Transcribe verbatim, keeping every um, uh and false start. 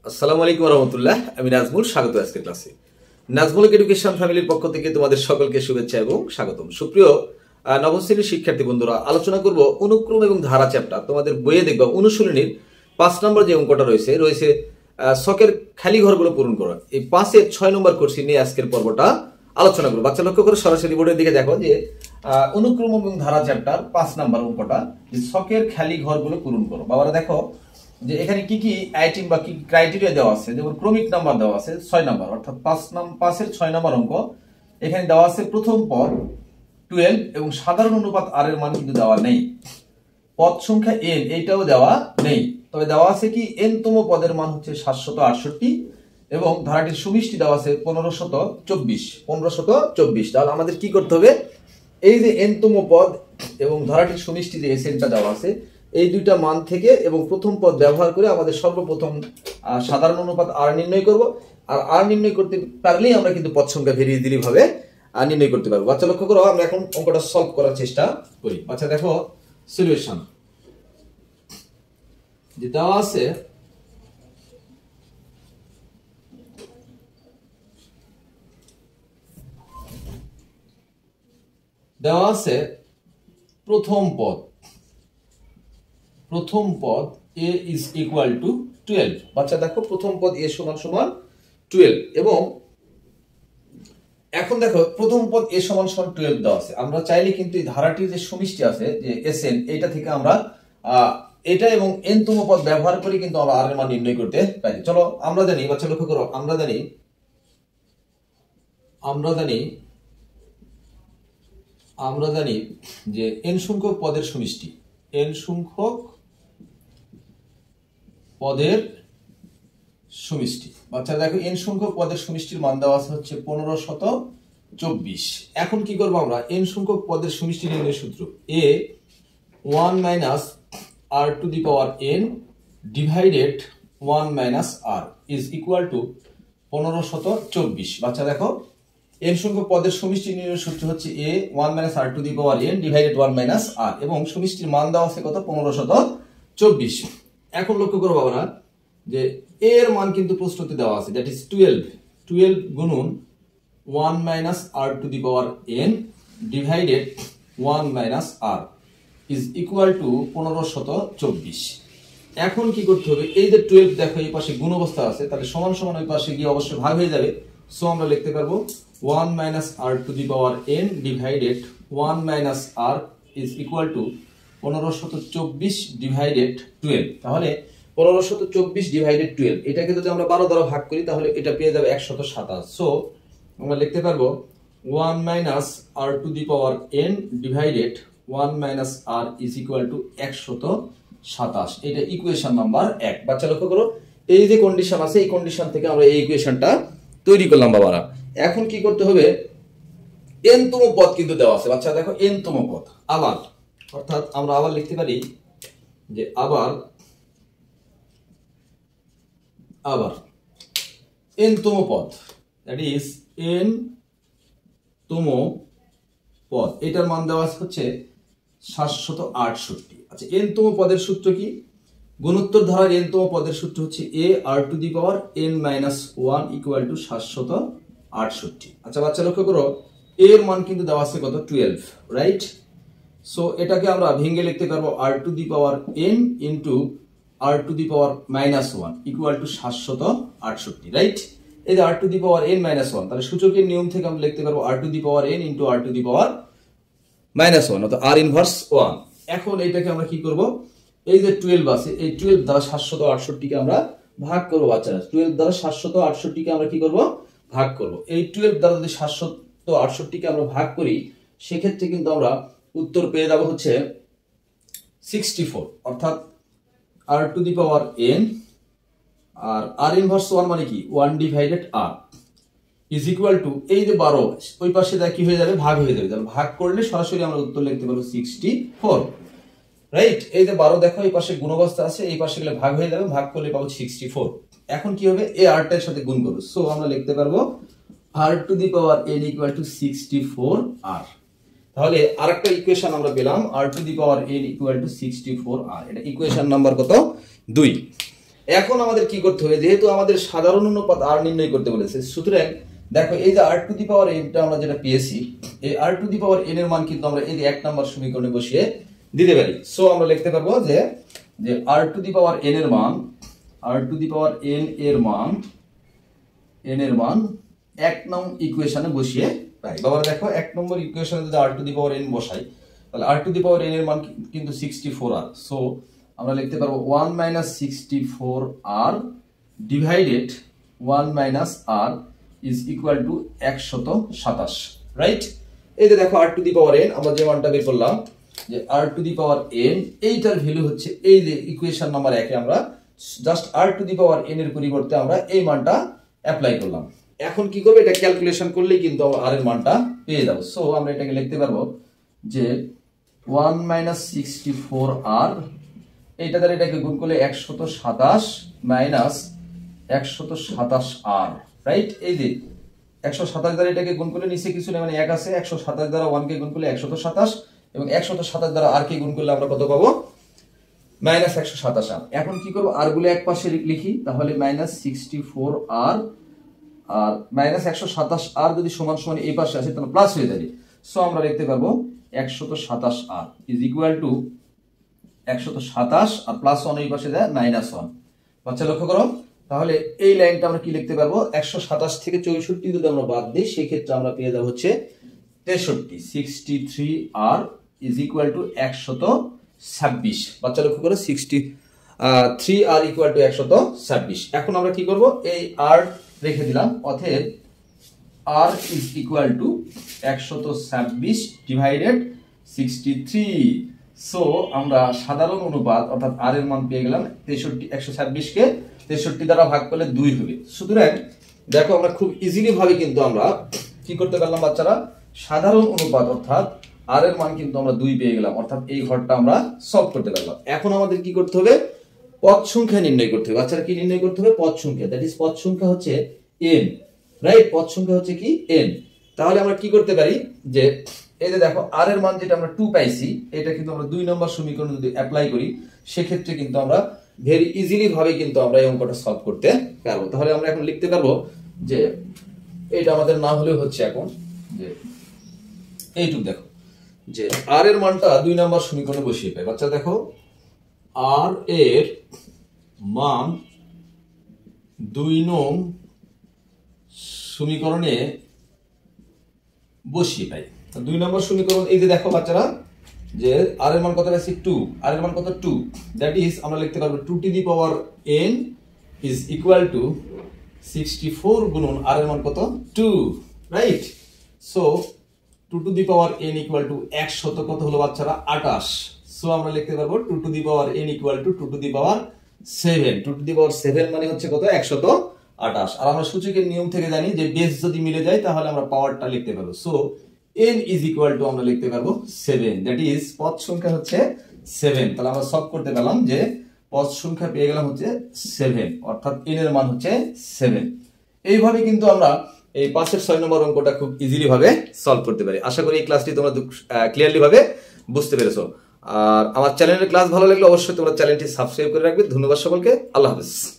আসসালামু আলাইকুম ওয়া রাহমাতুল্লাহ। আমি নাজমুল, স্বাগত আজকের ক্লাসে। নাজমুল এডুকেশন ফ্যামিলির পক্ষ থেকে তোমাদের সকলকে শুভেচ্ছা এবং স্বাগতম। সুপ্রিয় নবম শ্রেণীর শিক্ষার্থী বন্ধুরা, আলোচনা করব অনুক্রম এবং ধারা চ্যাপ্টার। তোমাদের বইয়ে দেখবা অনুশীলনীর পাঁচ নম্বর যে অঙ্কটা রয়েছে রয়েছে ছকের খালি ঘরগুলো পূরণ করা। এই পাঁচের ছয় নম্বর কোর্সি নিয়ে আজকের পর্বটা আলোচনা করবো। বাচ্চা লক্ষ্য করে সরাসরি বোর্ডের দিকে দেখো যে অনুক্রম এবং ধারা চ্যাপ্টার পাঁচ নম্বর অঙ্কটা, যে ছকের খালি ঘরগুলো পূরণ করো। বাবারা দেখো যে এখানে কি কি আইটেম বা কি ক্রাইটেরিয়া দেওয়া আছে। যেমন ক্রমিক নাম্বার দেওয়া আছে ছয় নাম্বার, অর্থাৎ পাঁচ নাম্বার পাঁচের ছয় নাম্বার অঙ্ক। এখানে দেওয়া আছে প্রথম পদ টুয়েলভ এবং সাধারণ অনুপাত আর এর মান কিন্তু দেওয়া নেই। পদ সংখ্যা এন এইটাও দেওয়া নেই, তবে দেওয়া আছে কি এন তম পদের মান হচ্ছে সাতশত আটষট্টি এবং ধারাটির সুমিষ্টি দেওয়া আছে পনেরোশত চব্বিশ পনেরোশত চব্বিশ। তাহলে আমাদের কি করতে হবে, এই যে এন তম পদ এবং ধারাটির সুমিষ্টি যে এসএনটা দেওয়া আছে এই দুইটা মান থেকে এবং প্রথম পদ ব্যবহার করে আমাদের সর্বপ্রথম সাধারণ অনুপাত আর নির্ণয় করব। আর আর নির্ণয় করতে পারলেই আমরা কিন্তু পদ সংখ্যা ভেরিয়ে দিলি ভাবে নির্ণয় করতে পারবো। বাচ্চা লক্ষ্য করো, আমরা এখন অঙ্কটা সলভ করার চেষ্টা করি। বাচ্চা দেখো সলিউশন যে দেওয়া আছে, দেওয়া আছে প্রথম পদ প্রথম পদ a is equal to twelve. বাচ্চা দেখো প্রথম পদ a সমান সমান টুয়েলভ এবং এখন দেখো প্রথম পদ a সমান সমান টুয়েলভ দেওয়া আছে। আমরা চাইলে কিন্তু এই ধারাটির যে সমষ্টি আছে যে sn, এটা থেকে আমরা এটা এবং n তম পদ ব্যবহার করে কিন্তু আমরা r এর মান নির্ণয় করতে পারি। চলো আমরা জানি, বাচ্চা লক্ষ্য করো, আমরা জানি আমরা জানি আমরা জানি যে n সংখ্যক পদের সমষ্টি n সংখ্যক পদের সমষ্টি। বাচ্চা দেখো n সংখ্যক পদের সমষ্টির মান দেওয়া আছে হচ্ছে পনেরোশত চব্বিশ। এখন কি করবো আমরা, n সংখ্যক পদের সমষ্টি নির্ণয়ের সূত্র a one minus r to the power n divided one minus r is equal to পনেরোশত চব্বিশ। বাচ্চা দেখো n সংখ্যক পদের সমষ্টি নির্ণয়ের সূত্র হচ্ছে a one minus r to the power n divided one minus r এবং সমষ্টির মান দেওয়া আছে কত, পনেরোশত চব্বিশ। এখন লক্ষ্য করো বাবারা যে a এর মান কিন্তু প্রশ্নতে দেওয়া আছে, দ্যাট ইজ টুয়েলভ। টুয়েলভ গুণন one minus r to the power n divided one minus r is equal to পনেরোশত চব্বিশ। এখন কি করতে হবে, এই যে টুয়েলভ দেখো এই পাশে গুণ অবস্থা আছে, তাহলে সমান সমান ওই পাশে গিয়ে অবশ্যই ভাগ হয়ে যাবে। সো আমরা লিখতে পারবো one minus r to the power n divided one minus r is equal to পনেরোশত চব্বিশ ডিভাইডেড টুয়েলভ। তাহলে পনেরোশত চব্বিশ ডিভাইডেড টুয়েলভ, এটাকে যদি আমরা বারো দ্বারা ভাগ করি তাহলে এটা পেয়ে যাবে একশত সাতাশ। সো আমরা লিখতে পারবো one minus r to the power n divided one minus r is equal to একশত সাতাশ। এটা ইকুয়েশন নাম্বার এক। বাচ্চা লক্ষ্য করো, এই যে কন্ডিশন আছে এই কন্ডিশন থেকে আমরা এই ইকুয়েশনটা তৈরি করলাম বাবারা। এখন কি করতে হবে, n তম পদ কিন্তু দেওয়া আছে। বাচ্চা দেখো n তম পদ আবার, অর্থাৎ আমরা আবার লিখতে পারি যে আবার আবার n তম পদ, দ্যাট ইজ n তম পদ, এটার মান দেওয়া হচ্ছে সাতশত আটষট্টি। আচ্ছা n তম পদের সূত্র কি, গুণোত্তর ধারার n তম পদের সূত্র হচ্ছে a r to the power n minus one equal to সাতশত আটষট্টি। আচ্ছা বাচ্চা লক্ষ্য করো, a এর মান কিন্তু দেওয়া আছে কত, টুয়েলভ, রাইট? সো এটাকে আমরা ভেঙে লিখতে পারবো r to the power n into r to the power minus one equal to সাতশত আটষট্টি, রাইট? এই যে r to the power n minus one, তাহলে সূচকের নিয়ম থেকে আমরা লিখতে পারবো r to the power n into r to the power minus one, অর্থাৎ আর ইনভার্স ওয়ান। এখন এইটাকে আমরা কি করব, এই যে টুয়েলভ আছে এই টুয়েলভ দ্বারা সাতশত আটষট্টিকে আমরা ভাগ করবো। বাচ্চারা টুয়েলভ দ্বারা সাতশত আটষট্টিকে আমরা কি করব, ভাগ করব। এই টুয়েলভ দ্বারা যদি সাতশত আটষট্টিকে আমরা ভাগ করি সেক্ষেত্রে কিন্তু আমরা উত্তর পেয়ে যাবো হচ্ছে সিক্সটি ফোর, অর্থাৎ r to the power n r r inverse one মানে কি one divided r is equal to এই যে বারো ওই পাশে দেখ কি হয়ে যাবে, ভাগ হয়ে যাবে। তাহলে ভাগ করলে সরাসরি আমরা উত্তর লিখতে পারবো সিক্সটি ফোর, রাইট? এই যে বারো দেখো এই পাশে গুণ অবস্থা আছে, এই পাশে গেলে ভাগ হয়ে যাবে, ভাগ করলে পাবো সিক্সটি ফোর। এখন কি হবে, এই আরটার সাথে গুণ করবো। সো আমরা লিখতে পারবো r to the power n equal to sixty four r. তাহলে আরেকটা ইকুয়েশন আমরা পেলাম r to the power n equal to sixty four r. এটা ইকুয়েশন নাম্বার কত, দুই। এখন আমাদের কি করতে হবে, যেহেতু আমাদের সাধারণ অনুপাত আর নির্ণয় করতে বলেছে, সুতরাং দেখো এই যে আর টু দি পাওয়ার এনটা আমরা যেটা পেয়েছি, এই আর টু দি পাওয়ার এন এর মান কিন্তু আমরা এই যে এক নম্বর সমীকরণে বসিয়ে দিতে পারি। সো আমরা লিখতে পারবো যে যে r to the power n এর মান, আর টু দি পাওয়ার এন এর মান এন এর মান এক নং ইকুয়েশনে বসিয়ে পাই। বাবা দেখো এক নম্বর ইকুয়েশনে যদি আর টু দি পাওয়ার এন বসাই, তাহলে আর টু দি পাওয়ার এন এর মান কিন্তু সিক্সটি ফোর আর। সো আমরা লিখতে পারবো one minus sixty four r divided one minus r is equal to একশত সাতাশ, রাইট? এই যে দেখো আর টু দি পাওয়ার এন আমরা যে মানটা বের করলাম, যে r to the power n এইটার ভ্যালু হচ্ছে এই যে ইকুয়েশন নাম্বার একে আমরা just r to the power n এর পরিবর্তে আমরা এই মানটা অ্যাপ্লাই করলাম। এখন কি করবো, এটা ক্যালকুলেশন করলেই কিন্তু আমরা আর এর মানটা পেয়ে যাবো। সো আমরা এটাকে লিখতে পারবো যে one minus sixty four r, এইটা দ্বারা এটাকে গুণ করলে একশত সাতাশ মাইনাস একশত সাতাশ আর, রাইট? এই যে একশো সাতাশ দ্বারা এটাকে গুণ করলে নিচে কিছু নেই, মানে এক আছে, একশো সাতাশ দ্বারা ওয়ান কে গুণ করলে একশত সাতাশ এবং একশত সাতাশ দ্বারা আর কে গুণ করলে আমরা কত পাবো, মাইনাস একশো সাতাশ আর। এখন কি করবো, আর গুলো এক পাশে লিখি, তাহলে minus sixty four r r minus একশো সাতাশ আর যদি সমান সমান এই পাশে আসে তাহলে প্লাস হয়ে যাবে। সো আমরা লিখতে পারবো একশত সাতাশ আর ইজ ইকুয়াল টু একশত সাতাশ আর প্লাস ওয়ান এই পাশে যায় মাইনাস ওয়ান। বাচ্চা লক্ষ্য করো, তাহলে এই লাইনটা আমরা কি লিখতে পারবো, একশো সাতাশ থেকে চৌষট্টি যদি আমরা বাদ দিই সেই ক্ষেত্রে আমরা পেয়ে যাবো হচ্ছে তেষট্টি, sixty three r is equal to একশত ছাব্বিশ। বাচ্চা লক্ষ্য করো, sixty three r equal to একশত ছাব্বিশ। এখন আমরা কি করব, এই আর রেখে দিলাম, অতএব আর ইজ ইকুয়াল টু একশত ছাব্বিশ ডিভাইডেড সিক্সটি থ্রি। সো আমরা সাধারণ অনুপাত অর্থাৎ আর এর মান পেয়ে গেলাম তেষট্টি, একশো ছাব্বিশ কে তেষট্টি দ্বারা ভাগ করলে দুই হবে। সুতরাং দেখো আমরা খুব ইজিলি ভাবে কিন্তু আমরা কি করতে পারলাম বাচ্চারা, সাধারণ অনুপাত অর্থাৎ আর এর মান কিন্তু আমরা দুই পেয়ে গেলাম, অর্থাৎ এই ঘরটা আমরা সলভ করতে পারলাম। এখন আমাদের কি করতে হবে, পদ সংখ্যা নির্ণয় করতে হবে। বাচ্চারা কি নির্ণয় করতে হবে, পদ সংখ্যা, দ্যাট ইজ পদ সংখ্যা হচ্ছে এন, রাইট? পদ সংখ্যা হচ্ছে কি এন। তাহলে আমরা কি করতে পারি, যে এই যে দেখো আর এর মান যেটা আমরা টু পাইছি, এটা কিন্তু আমরা দুই নম্বর সমীকরণ যদি অ্যাপ্লাই করি সেক্ষেত্রে কিন্তু আমরা ভেরি ইজিলি ভাবে কিন্তু আমরা এই অঙ্কটা সলভ করতে পারবো। তাহলে আমরা এখন লিখতে পারবো যে এটা আমাদের না হলেও হচ্ছে এখন যে এইটুক দেখো যে আর এর মানটা দুই নম্বর সমীকরণে বসিয়ে পাই। বাচ্চা দেখো আর এর মান দুই নং সমীকরণে বসিয়ে পাই। দুই নম্বর সমীকরণ এই যে দেখো বাচ্চারা, যে আর এর মান কত পাইছি টু, আর এর মান কত টু, দ্যাট ইজ আমরা লিখতে পারবো two to the power n is equal to sixty four গুণন আর এর মান কত two, right? So two to the power n equal to একশত কত হলো বাচ্চারা আটাশ। সো আমরা লিখতে পারবো two to the power n equal to two to the power seven, two to the power seven মানে হচ্ছে কত একশত আটাশ। আর আমরা সূচকের নিয়ম থেকে জানি যে বেস যদি মিলে যায় তাহলে আমরা পাওয়ারটা লিখতে পারবো। So n is equal to আমরা লিখতে পারবো সেভেন, দ্যাট ইজ পদ সংখ্যা হচ্ছে সেভেন। তাহলে আমরা সলভ করতে পেলাম যে পদ সংখ্যা পেয়ে গেলাম হচ্ছে সেভেন, অর্থাৎ n এর মান হচ্ছে সেভেন। এইভাবে কিন্তু আমরা এই পাঁচের ছয় নম্বর অঙ্কটা খুব ইজিলি ভাবে সলভ করতে পারি। আশা করি এই ক্লাসটি তোমরা ক্লিয়ারলি ভাবে বুঝতে পেরেছো। আর আমার চ্যানেলের ক্লাস ভালো লাগলে অবশ্যই তোমরা চ্যানেলটি সাবস্ক্রাইব করে রাখবে। ধন্যবাদ সকলকে, আল্লাহ হাফেজ।